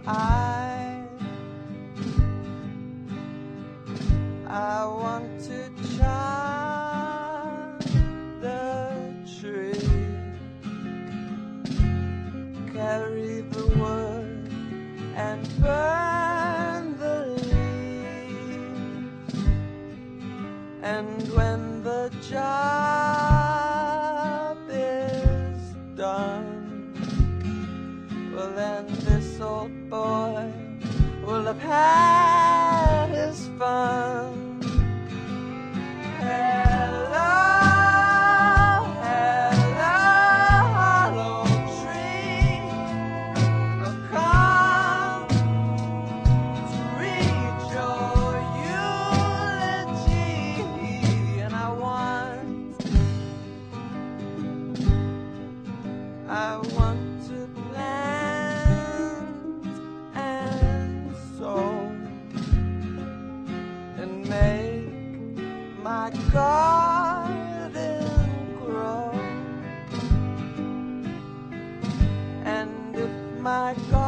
I want to chant the tree, carry the wood and burn the leaves, and when the job is done, well then this old boy will have had his fun. Hello, hello, hollow tree, I've come to read your eulogy, and I want to plant and sow and make my garden grow. And if my garden